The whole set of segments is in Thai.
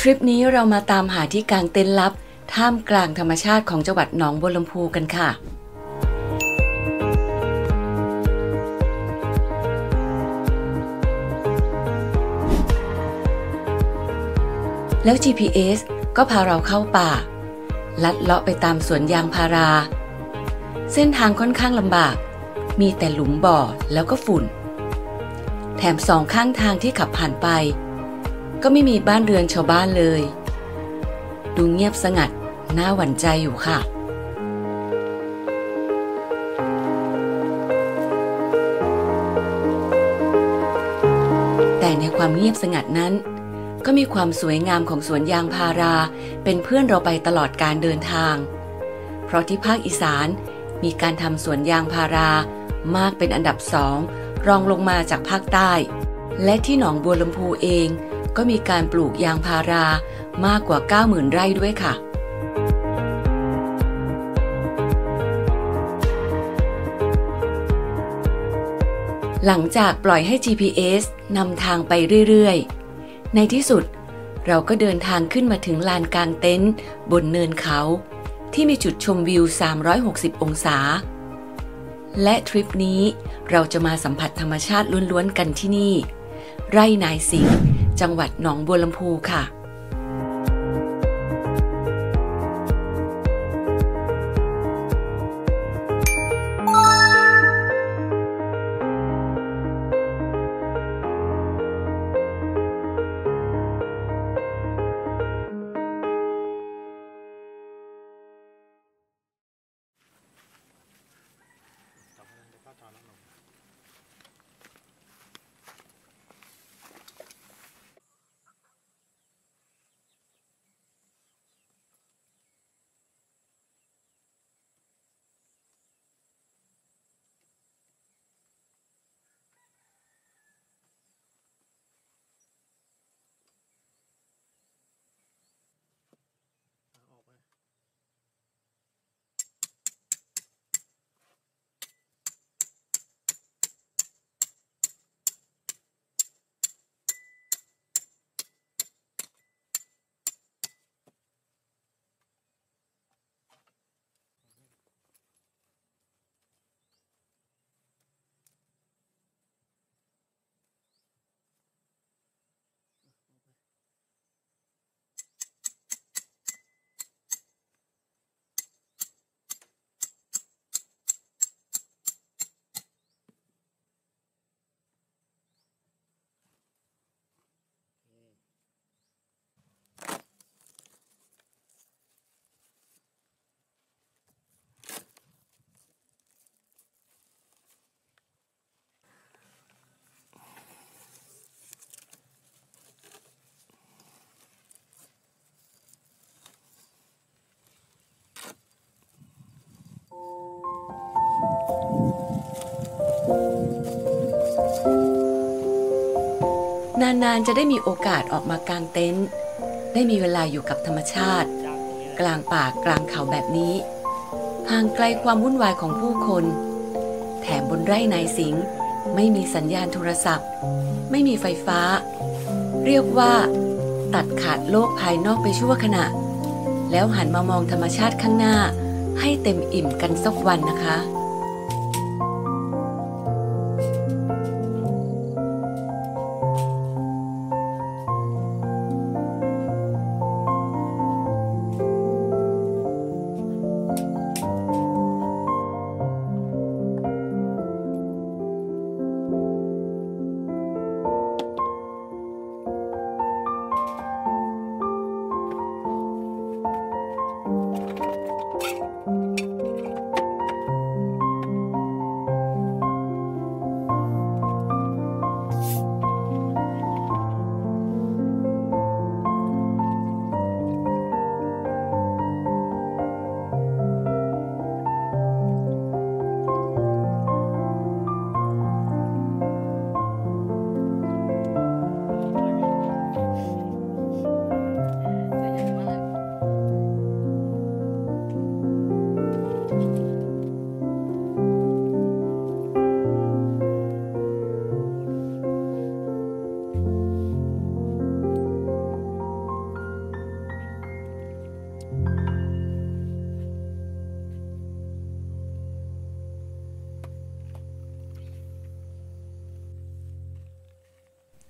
ริปนี้เรามาตามหาที่กางเต็นท์ลับท่ามกลางธรรมชาติของจังหวัดหนองบัวลำพูกันค่ะแล้ว GPS ก็พาเราเข้าป่าลัดเลาะไปตามสวนยางพาราเส้นทางค่อนข้างลำบากมีแต่หลุมบ่อแล้วก็ฝุ่นแถมสองข้างทางที่ขับผ่านไปก็ไม่มีบ้านเรือนชาวบ้านเลยดูเงียบสงัดน่าหวั่นใจอยู่ค่ะแต่ในความเงียบสงัดนั้นก็มีความสวยงามของสวนยางพาราเป็นเพื่อนเราไปตลอดการเดินทางเพราะที่ภาคอีสานมีการทำสวนยางพารามากเป็นอันดับ2รองลงมาจากภาคใต้และที่หนองบัวลำพูเองก็มีการปลูกยางพารามากกว่า 90,000 ไร่ด้วยค่ะหลังจากปล่อยให้ GPS นำทางไปเรื่อยๆในที่สุดเราก็เดินทางขึ้นมาถึงลานกางเต็นท์บนเนินเขาที่มีจุดชมวิว360องศาและทริปนี้เราจะมาสัมผัสธรรมชาติล้วนๆกันที่นี่ไร่นายสิงห์จังหวัดหนองบัวลำพูค่ะนานๆจะได้มีโอกาสออกมากางเต็นท์ได้มีเวลาอยู่กับธรรมชาติกลางป่ากลางเขาแบบนี้ห่างไกลความวุ่นวายของผู้คนแถมบนไร่นายสิงห์ไม่มีสัญญาณโทรศัพท์ไม่มีไฟฟ้าเรียกว่าตัดขาดโลกภายนอกไปชั่วขณะแล้วหันมามองธรรมชาติข้างหน้าให้เต็มอิ่มกันสักวันนะคะ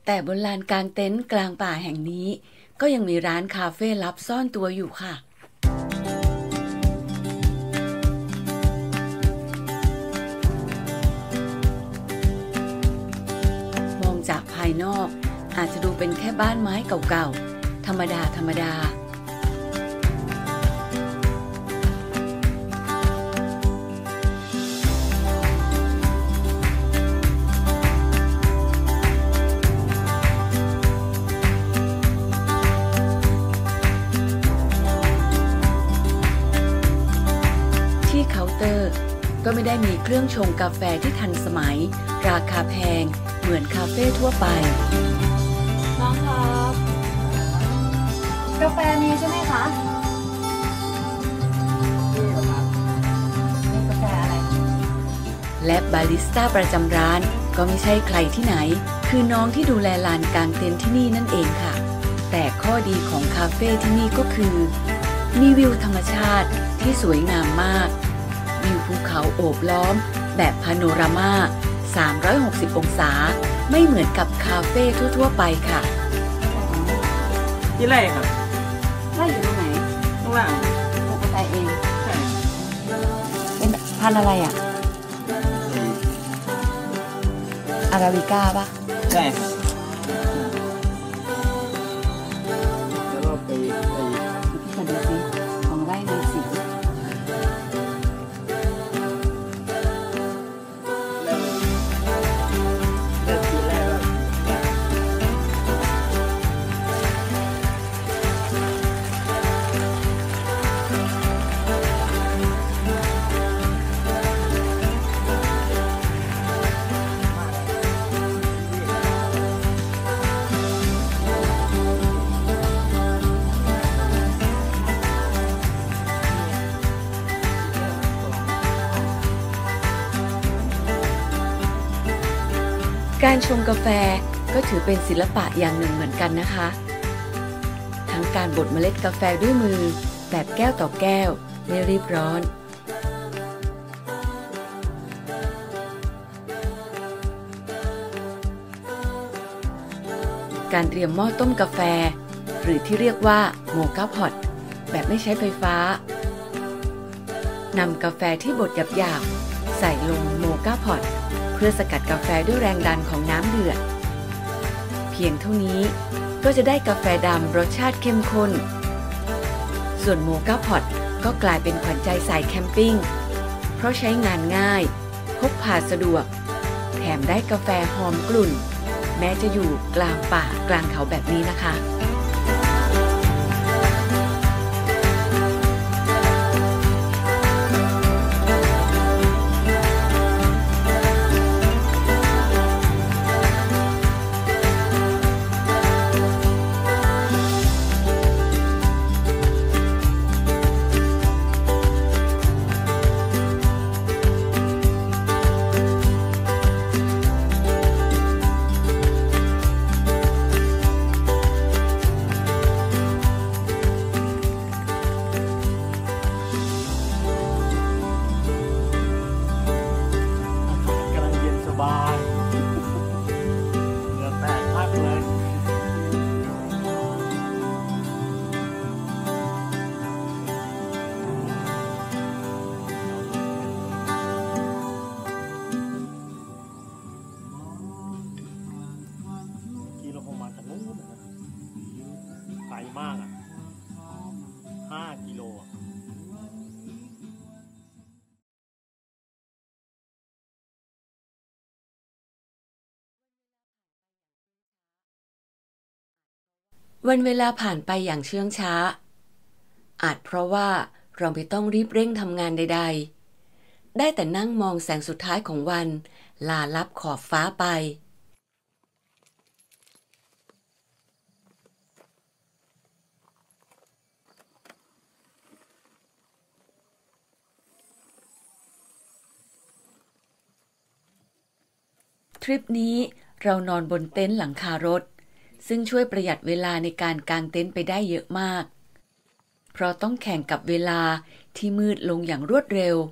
แต่บนลานกลางเต็นท์กลางป่าแห่งนี้ก็ยังมีร้านคาเฟ่ลับซ่อนตัวอยู่ค่ะมองจากภายนอกอาจจะดูเป็นแค่บ้านไม้เก่าๆธรรมดาเคาน์เตอร์ก็ไม่ได้มีเครื่องชงกาแฟที่ทันสมัยราคาแพงเหมือนคาเฟ่ทั่วไปน้องครับกาแฟมีใช่ไหมคะนี่กาแฟอะไรและบาริสต้าประจำร้านก็ไม่ใช่ใครที่ไหนคือน้องที่ดูแลลานกลางเต็นท์ที่นี่นั่นเองค่ะแต่ข้อดีของคาเฟ่ที่นี่ก็คือมีวิวธรรมชาติที่สวยงามมากวิวภูเขาโอบล้อมแบบพาโนรามา360 องศาไม่เหมือนกับคาเฟ่ทั่วๆไปค่ะที่ไรครับไร่อยู่ตรงไหนข้างล่างปลูกกาแฟเองใช่เป็นพันธุ์อะไรอ่ะอาราบิก้าป่ะใช่แล้วก็ไปพี่มาดูสิของไร่ในสีการชงกาแฟก็ถือเป็นศิลปะอย่างหนึ่งเหมือนกันนะคะทั้งการบดเมล็ดกาแฟด้วยมือแบบแก้วต่อแก้วไม่รีบร้อนการเตรียมหม้อต้มกาแฟหรือที่เรียกว่าโมคาพอตแบบไม่ใช้ไฟฟ้านำกาแฟที่บดหยาบๆใส่ลงโมคาพอตเพื่อสกัดกาแฟด้วยแรงดันของน้ำเดือดเพียงเท่านี้ก็จะได้กาแฟดำรสชาติเข้มข้นส่วนโมคาพอตก็กลายเป็นขวัญใจสายแคมปิ้งเพราะใช้งานง่ายพกพาสะดวกแถมได้กาแฟหอมกลุ่นแม้จะอยู่กลางป่ากลางเขาแบบนี้นะคะมากอ่ะ5 กิโลวันเวลาผ่านไปอย่างเชื่องช้าอาจเพราะว่าเราไม่ต้องรีบเร่งทำงานใดๆได้แต่นั่งมองแสงสุดท้ายของวันลาลับขอบฟ้าไปทริปนี้เรานอนบนเต็นท์หลังคารถซึ่งช่วยประหยัดเวลาในการกางเต็นท์ไปได้เยอะมากเพราะต้องแข่งกับเวลาที่มืดลงอย่างรวดเร็ว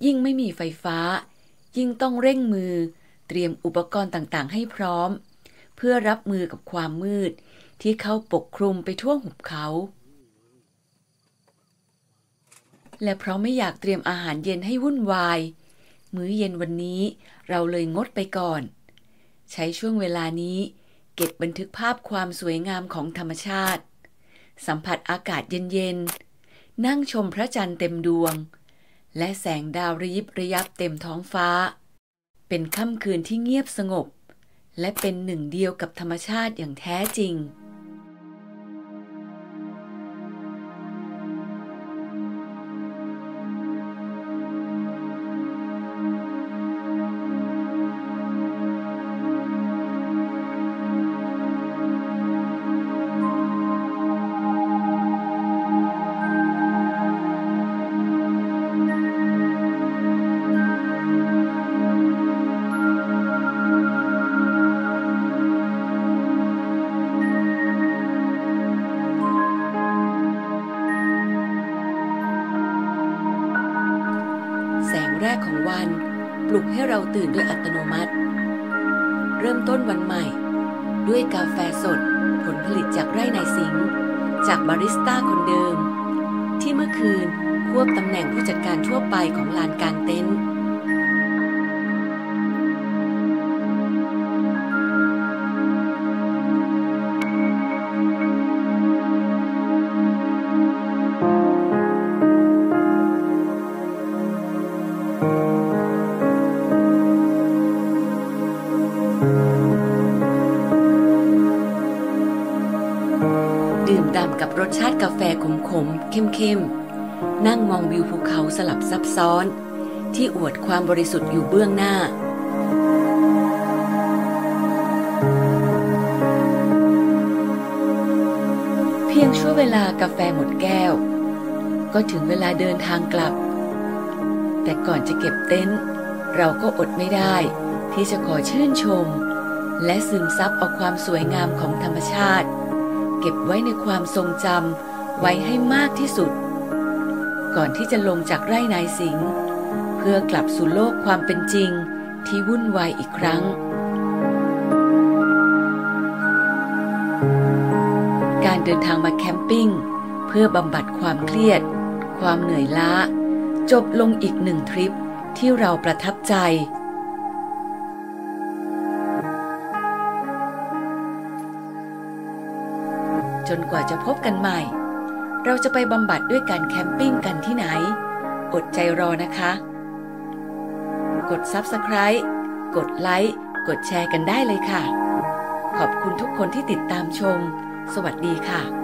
ยิ่งไม่มีไฟฟ้ายิ่งต้องเร่งมือเตรียมอุปกรณ์ต่างๆให้พร้อมเพื่อรับมือกับความมืดที่เข้าปกคลุมไปทั่วหุบเขาและเพราะไม่อยากเตรียมอาหารเย็นให้วุ่นวายมื้อเย็นวันนี้เราเลยงดไปก่อนใช้ช่วงเวลานี้เก็บบันทึกภาพความสวยงามของธรรมชาติสัมผัสอากาศเย็นๆนั่งชมพระจันทร์เต็มดวงและแสงดาวระยิบระยับเต็มท้องฟ้าเป็นค่ำคืนที่เงียบสงบและเป็นหนึ่งเดียวกับธรรมชาติอย่างแท้จริงแสงแรกของวันปลุกให้เราตื่นด้วยอัตโนมัติเริ่มต้นวันใหม่ด้วยกาแฟสดผลผลิตจากไร่นายสิงห์จากบาริสต้าคนเดิมที่เมื่อคืนควบตำแหน่งผู้จัดการทั่วไปของลานกางเต็นท์ดื่มด่ำกับรสชาติกาแฟขมๆเข้มๆนั่งมองวิวภูเขาสลับซับซ้อนที่อวดความบริสุทธิ์อยู่เบื้องหน้าเพียงชั่วเวลากาแฟหมดแก้วก็ถึงเวลาเดินทางกลับแต่ก่อนจะเก็บเต็นท์เราก็อดไม่ได้ที่จะขอชื่นชมและซึมซับเอาความสวยงามของธรรมชาติเก็บไว้ในความทรงจำไว้ให้มากที่สุดก่อนที่จะลงจากไร่นายสิงห์เพื่อกลับสู่โลกความเป็นจริงที่วุ่นวายอีกครั้งการเดินทางมาแคมปิ้งเพื่อบำบัดความเครียดความเหนื่อยล้าจบลงอีกหนึ่งทริปที่เราประทับใจจนกว่าจะพบกันใหม่เราจะไปบำบัดด้วยการแคมปิ้งกันที่ไหนอดใจรอนะคะกด Subscribe กดไลค์กดแชร์กันได้เลยค่ะขอบคุณทุกคนที่ติดตามชมสวัสดีค่ะ